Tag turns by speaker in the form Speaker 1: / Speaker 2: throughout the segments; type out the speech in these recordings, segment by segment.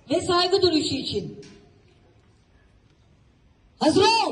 Speaker 1: ve saygı duruşu için. Hazır ol!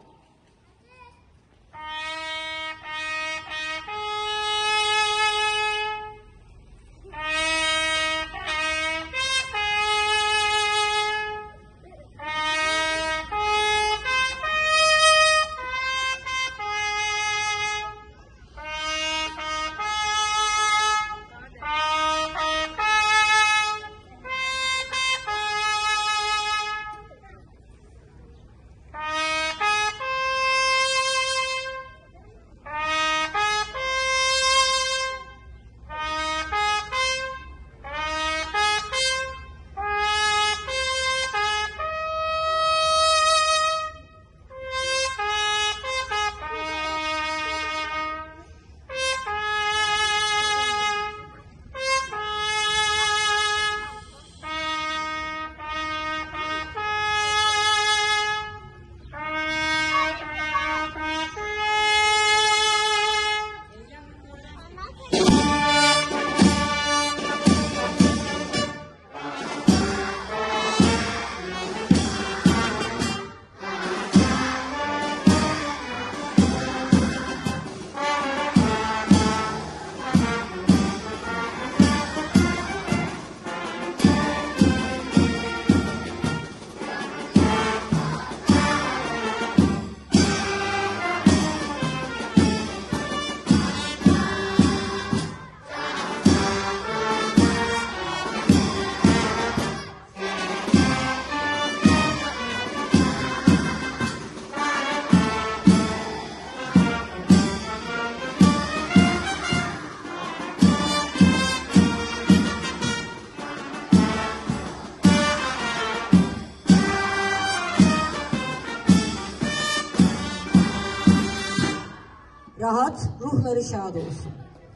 Speaker 1: Rahat, ruhları şad olsun.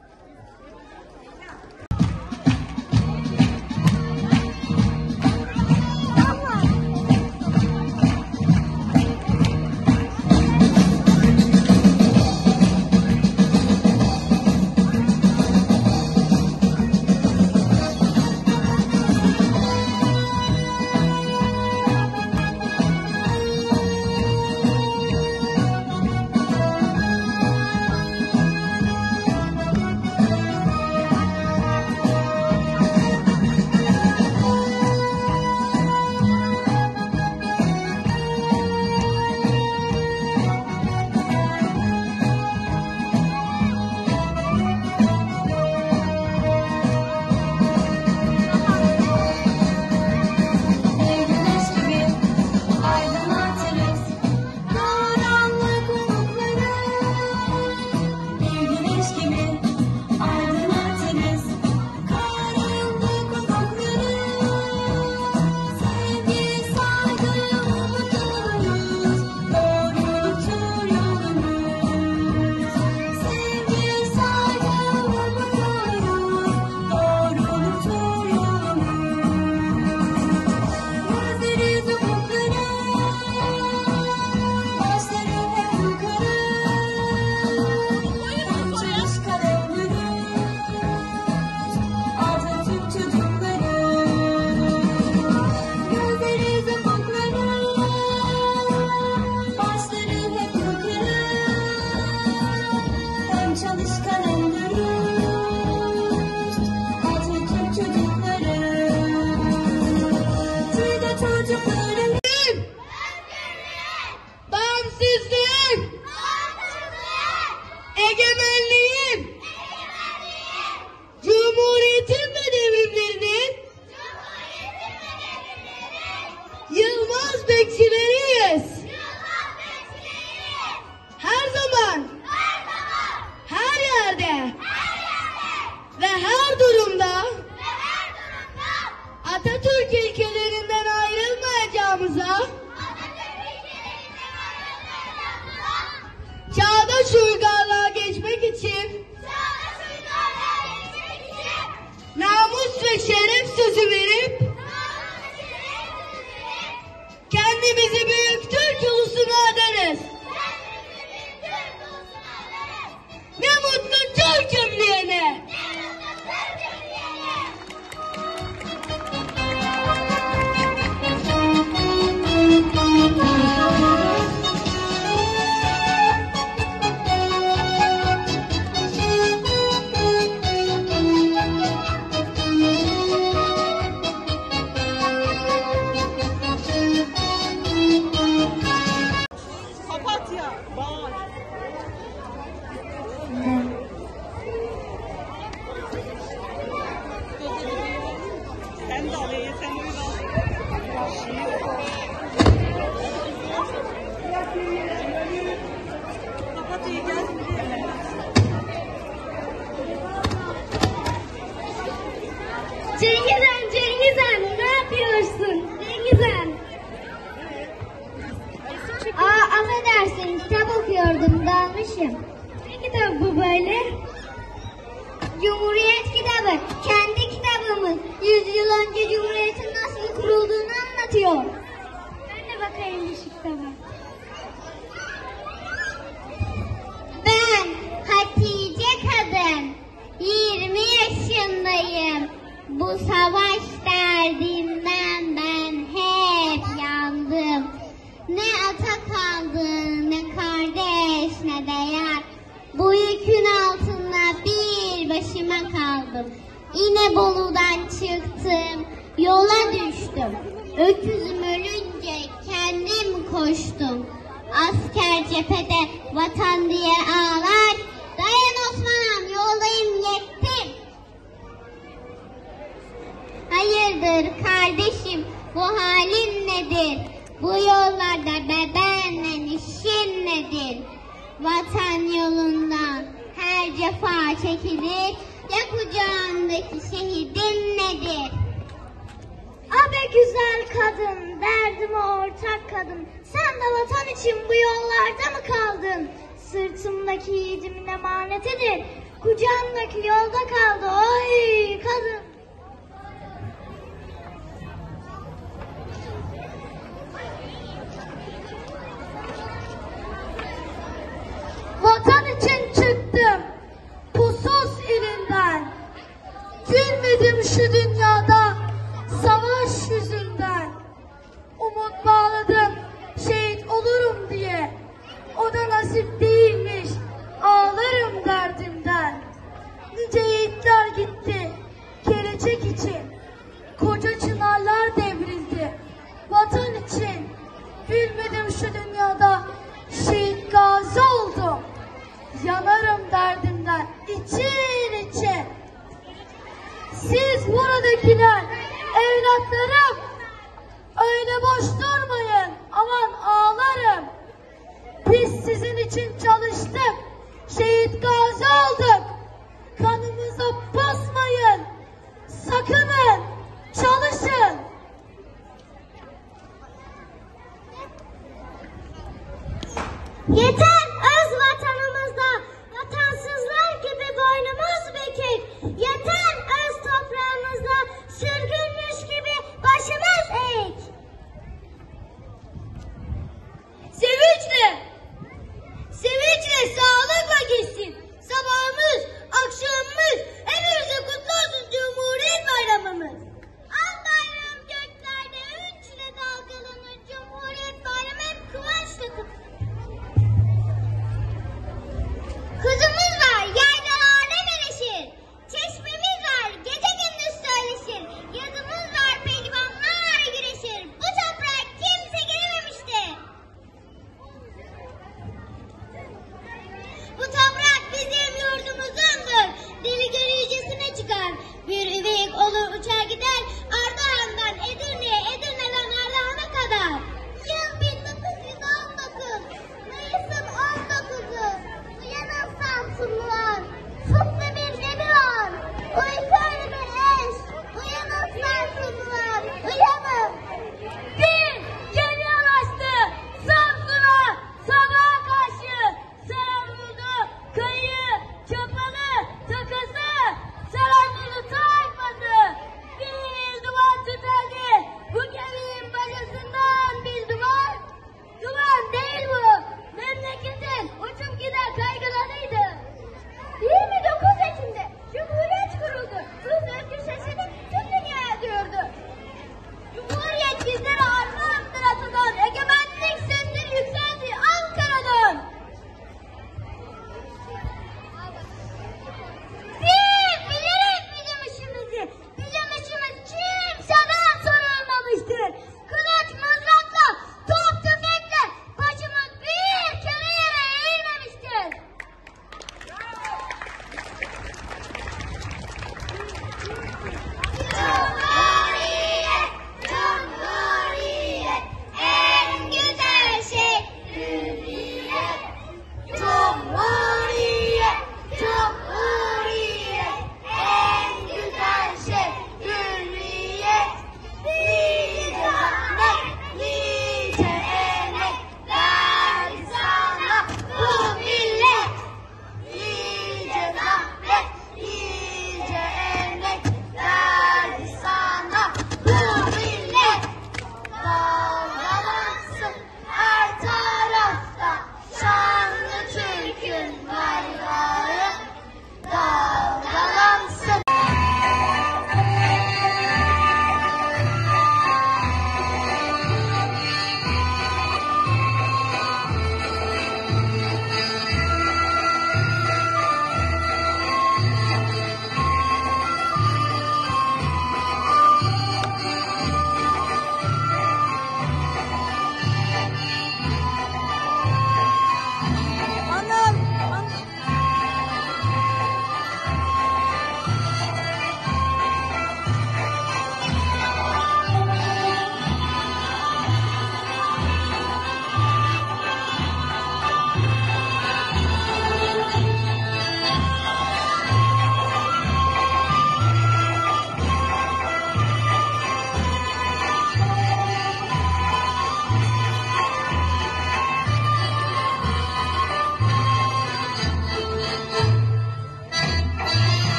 Speaker 1: Atatürk ilkelerinden ayrılmayacağımıza, çağdaş uygarlığa geçmek için namus ve şeref sözü verip kendimizi büyük Türk ulusuna adarız. Ne mutlu Türk'üm diyene.
Speaker 2: Ben de alayım, sen de Papatya gel.
Speaker 1: Cengizhan, ne yapıyorsun? Cengizhan. Affedersin, kitap okuyordum, dalmışım. Ne kitabı bu böyle? Cumhuriyet kitabı, kendi kitabımız. 100 yıl önce Cumhuriyet'in nasıl kurulduğunu anlatıyor. Ben de bakayım şu kitaba. Ben Hatice kadın, 20 yaşındayım. Bu savaş derdinden ben hep yandım. Ne ata kaldı, ne kardeş, ne de yar. Bu yükün altında bir başıma kaldım. İnebolu'dan çıktım, yola düştüm. Öküzüm ölünce kendim koştum. Asker cephede vatan diye ağlar. Dayan Osman'ım, yoldayım yettim. Hayırdır kardeşim, bu halin nedir? Bu yollarda bebenle işin nedir? Vatan yolunda her cefa çekilir. Ya kucağındaki şehidin nedir? Abe güzel kadın, derdime ortak kadın. Sen de vatan için bu yollarda mı kaldın? Sırtımdaki yiğidimin emanetidir. Kucağımdaki yolda kaldı, oy kadın. Vatan için çıktım, Pusus ilinden. Gülmedim şu dünyada, savaş yüzünden. Umut bağladım, şehit olurum diye. O da nasip değilmiş, ağlarım derdimden. Nice yiğitler gitti, gelecek için. Koca çınarlar devrildi, vatan için. Gülmedim şu dünyada, şehit gazi oldum. Yanarım derdimden için için. Siz buradakiler, evlatlarım, öyle boş durmayın, aman ağlarım. Biz sizin için çalıştık, şehit gazi olduk. Kanımıza basmayın, sakının, çalışın. Yeter öz vatanımızda, vatansızlar gibi boynumuz bükük. Yeter öz toprağımızda, sürgünmüş gibi başımız eğik. Sevinçle sağlıkla geçsin. Sabahımız, akşamımız, hepimize kutlu olsun Cumhuriyet Bayramımız. Al bayram göklerde üçle dalgalanır, Cumhuriyet Bayramı hep kıvançla kutlanır.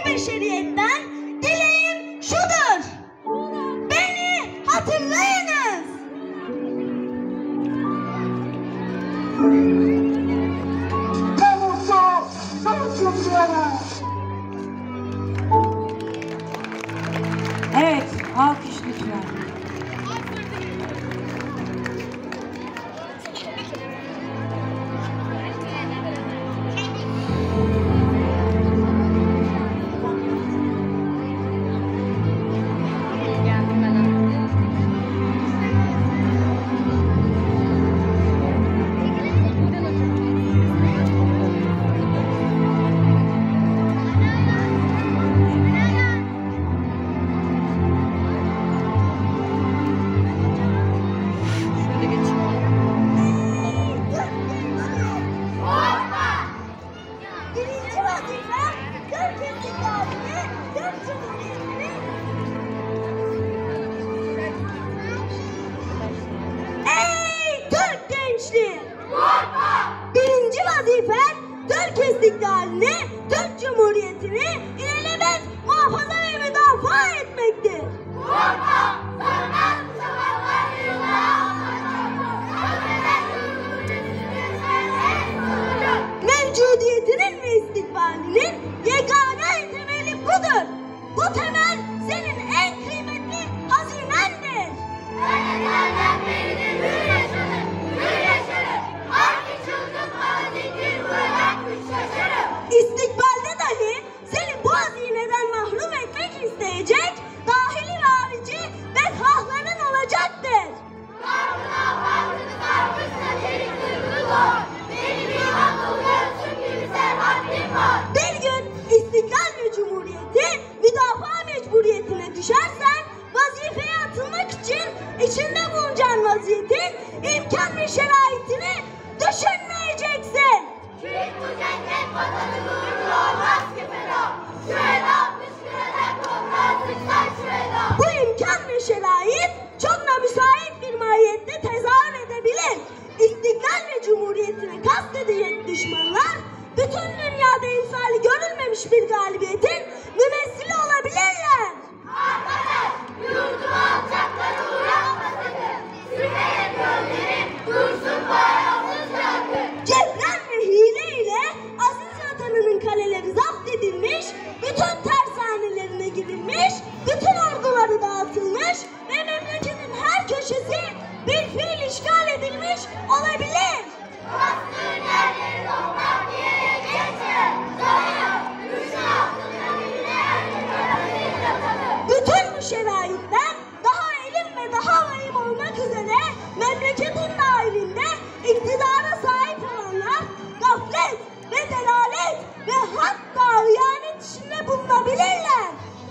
Speaker 3: beşeriyetten dileğim şudur. Beni hatırlayınız.
Speaker 2: Evet, alkış lütfen.
Speaker 3: Birinci vazife Türk istiklalini, Türk Cumhuriyeti'ni. Ey Türk gençliği! Birinci vazifen Türk istiklalini, Türk Cumhuriyeti'ni ilelebet muhafaza ve müdafaa etmektir. Mevcudiyetinin ve istikbalinin yegane temeli budur. Bu temel senin en kıymetli hazinendir. İstikbalde dahi seni bu hazineden mahrum etmek isteyecek dahili ve harici bedhahların olacaktır. Bir gün İstiklal ve Cumhuriyeti müdafaa mecburiyetine düşersen vazifeye atılmak için içinde bulunacağın vaziyetin imkan ve şeraitini düşünmeyeceksin. Bu imkan ve şerait çok müsait bir mahiyette tezahür edebilir. İstiklal ve Cumhuriyetine kastedecek düşmanlar bütün dünyada imsali görülmemiş bir galibiyetin mümessili olabilirler. Cebren ve hile ile aziz vatanının kaleleri zapt edilmiş, bütün tersanelerine girilmiş, bütün orduları dağıtılmış ve memleketin her köşesi bir fiil işgal edilmiş olabilir. Bütün bu şeraitler daha elim ve daha vahim olmak üzere memleketin dahilinde iktidara sahip olanlar gaflet ve delalet ve hatta hıyanet içinde bulunabilirler.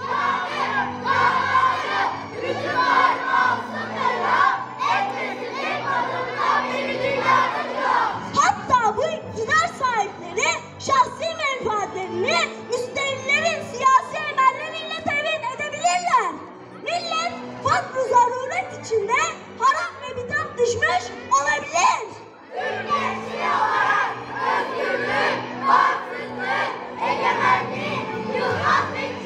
Speaker 3: Hatta bu iktidar sahipleri şahsi menfaatlerini müstehillerin siyasi emelleriyle tevhid edebilirler. Millet fakr-ı zaruret içinde harap ve bitap düşmüş olabilir.
Speaker 1: Özgürlük, bağımsızlık, egemenlik, yılmaz ve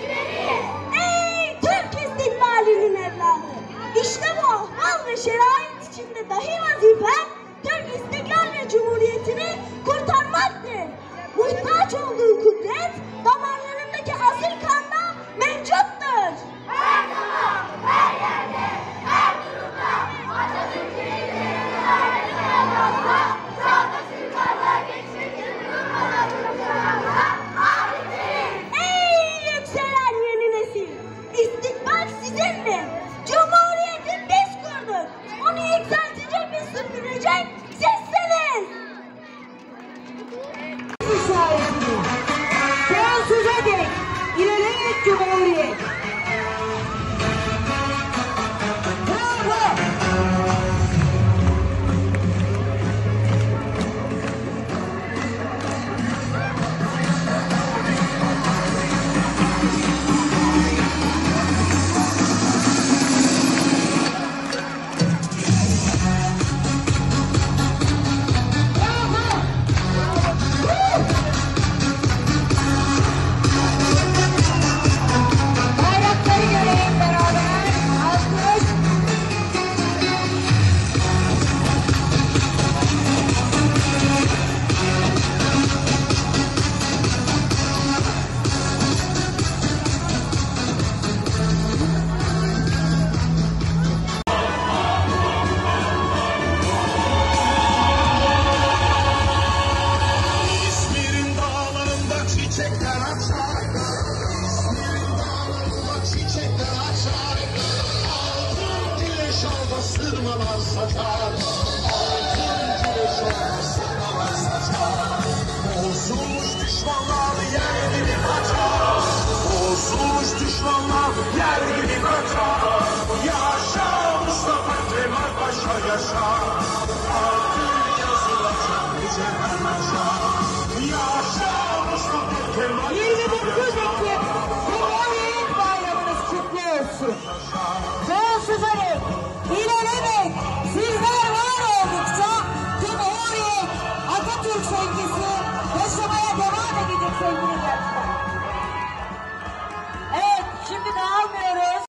Speaker 4: Sınavlar saçar, altın güneşe sınavlar saçar. Bozulmuş düşmanlar yer gibi kaçar, bozulmuş düşmanlar yer gibi kaçar. Yaşa Mustafa Kemal Paşa yaşa.